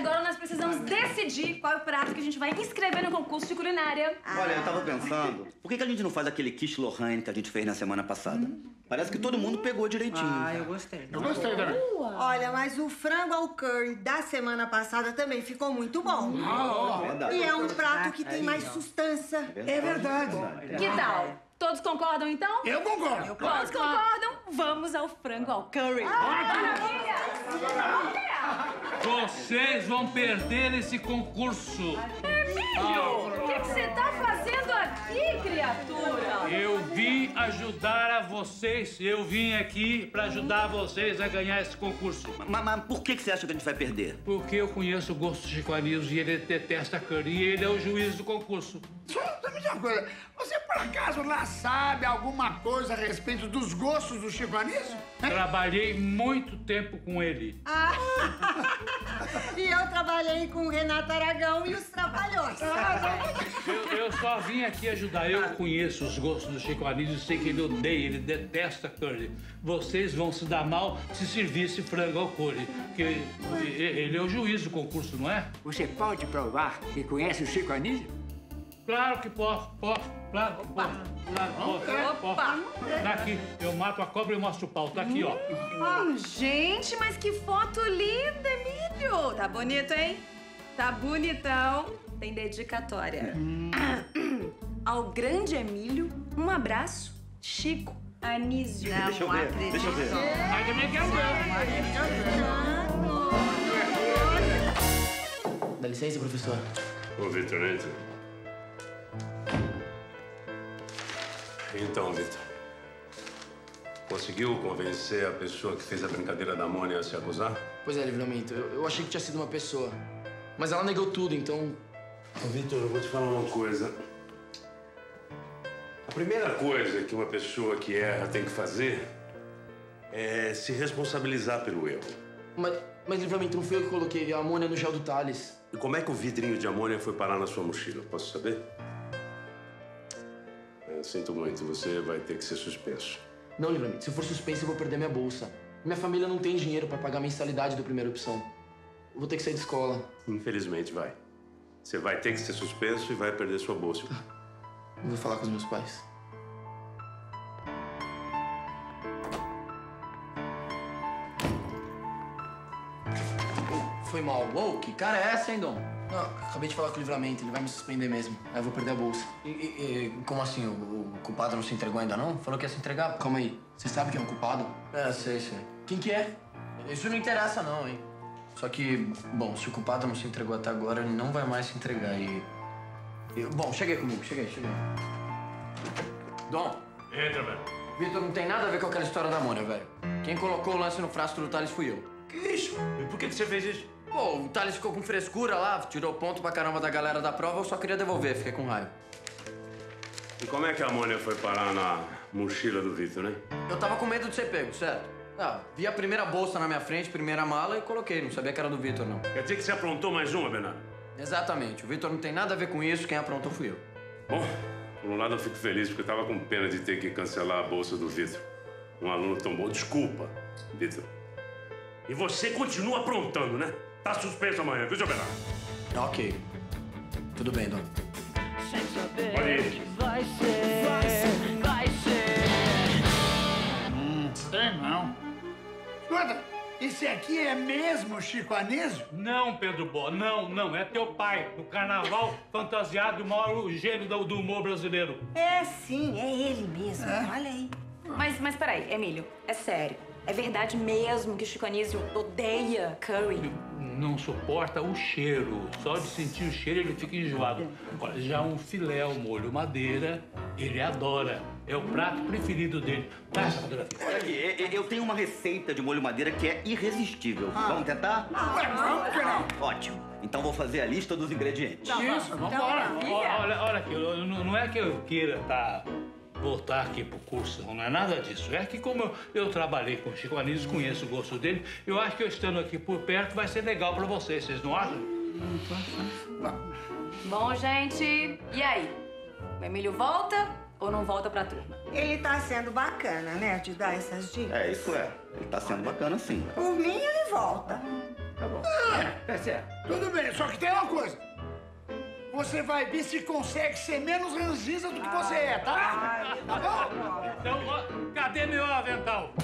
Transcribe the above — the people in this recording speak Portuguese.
agora nós precisamos decidir qual é o prato que a gente vai inscrever no concurso de culinária. Olha, eu tava pensando, por que a gente não faz aquele quiche Lorraine que a gente fez na semana passada? Parece que todo mundo pegou direitinho. Ah, eu gostei. Eu gostei também. Olha, mas o frango ao curry da semana passada também ficou muito bom. Verdade. E é um prato que tem mais sustância. É verdade. Que tal? Todos concordam, então? Eu concordo. Todos concordam? Vamos ao frango ao curry. Maravilha! Vocês vão perder esse concurso. Emílio, o que você tá fazendo aqui, criatura? Eu vim ajudar vocês. Eu vim aqui para ajudar vocês a ganhar esse concurso. Mas por que você acha que a gente vai perder? Porque eu conheço o gosto de Chico Anísio e ele detesta curry e ele é o juiz do concurso. Só me diz uma coisa. Você, por acaso, lá sabe alguma coisa a respeito dos gostos do Chico Anísio? Trabalhei muito tempo com ele. E eu trabalhei com o Renato Aragão e os Trapalhões. Eu só vim aqui ajudar. Eu conheço os gostos do Chico Anísio e sei que ele odeia, ele detesta curry. Vocês vão se dar mal se servir esse frango ao curry. Porque ele é o juiz do concurso, não é? Você pode provar que conhece o Chico Anísio? Claro que posso, claro que posso. Tá aqui, eu mato a cobra e mostro o pau. Tá aqui, ó. Gente, mas que foto linda, Emílio! Tá bonito, hein? Tá bonitão. Tem dedicatória. Ao grande Emílio, um abraço, Chico Anísio. Deixa eu ver, deixa eu ver. Mas também quero ver. Dá licença, professor. Ô, Vitor, entra. Então, Vitor, conseguiu convencer a pessoa que fez a brincadeira da Mônia a se acusar? Pois é, Livramento, eu achei que tinha sido uma pessoa. Mas ela negou tudo, então... Ô, Vitor, eu vou te falar uma coisa. A primeira coisa que uma pessoa que erra tem que fazer é se responsabilizar pelo erro. Mas Livramento, não foi eu que coloquei a amônia no gel do Thales. E como é que o vidrinho de amônia foi parar na sua mochila? Posso saber? Sinto muito, você vai ter que ser suspenso. Não, Livramento, se eu for suspenso, eu vou perder minha bolsa. Minha família não tem dinheiro pra pagar a mensalidade da primeira opção. Eu vou ter que sair da escola. Infelizmente, vai. Você vai ter que ser suspenso e vai perder sua bolsa. Eu vou falar com os meus pais. Foi mal. Uou, que cara é essa, hein, Dom? Não, acabei de falar com o Livramento, ele vai me suspender mesmo. Aí eu vou perder a bolsa. Como assim? O culpado não se entregou ainda, não? Falou que ia se entregar. Calma aí, você sabe quem é o culpado? Sei. Quem que é? Isso não interessa, não, hein? Só que, bom, se o culpado não se entregou até agora, ele não vai mais se entregar Bom, cheguei comigo, cheguei. Dom. Entra, velho. Vitor, não tem nada a ver com aquela história da Mônia, velho. Quem colocou o lance no frasco do Thales fui eu. Que isso? E por que você fez isso? Pô, o Thales ficou com frescura lá, tirou ponto pra caramba da galera da prova, eu só queria devolver, fiquei com raiva. E como é que a amônia foi parar na mochila do Vitor, né? Eu tava com medo de ser pego, certo? Vi a primeira bolsa na minha frente, primeira mala e coloquei, não sabia que era do Vitor, não. Quer dizer que você aprontou mais uma, Bernardo? Exatamente, o Vitor não tem nada a ver com isso, quem aprontou fui eu. Bom, por um lado eu fico feliz porque eu tava com pena de ter que cancelar a bolsa do Vitor. Um aluno tão bom. Desculpa, Vitor. E você continua aprontando, né? Tá suspenso amanhã, viu, seu Bernardo? Ok. Tudo bem, Dom. Pode ir. Vai ser. Tem não. Escuta, esse aqui é mesmo o Chico Anísio? Não, Pedro Boa, não. É teu pai, do carnaval fantasiado, o maior gênio do humor brasileiro. É sim, é ele mesmo. Olha aí. Mas peraí, Emílio, é sério. É verdade mesmo que o Chico Anísio odeia curry? Não suporta o cheiro. Só de sentir o cheiro ele fica enjoado. Agora, já um filé ao molho madeira, ele adora. É o prato preferido dele. Dá essa fotografia. Olha aqui, eu tenho uma receita de molho madeira que é irresistível. Vamos tentar? Vamos que não. Ótimo. Então vou fazer a lista dos ingredientes. Isso, vambora. Olha aqui, não é que eu queira voltar aqui pro curso, não é nada disso. É que como eu trabalhei com o Chico Anísio, conheço o gosto dele, eu acho que eu estando aqui por perto vai ser legal pra vocês não acham? Bom, gente, e aí? O Emílio volta ou não volta pra turma? Ele tá sendo bacana, né, de dar essas dicas. Isso é. Ele tá sendo bacana, sim. Por mim, ele volta. Tá bom. Tá certo. Tudo bem, só que tem uma coisa. Você vai ver se consegue ser menos ranzinza do que você é, tá? Tá bom? Então, ó, cadê meu avental?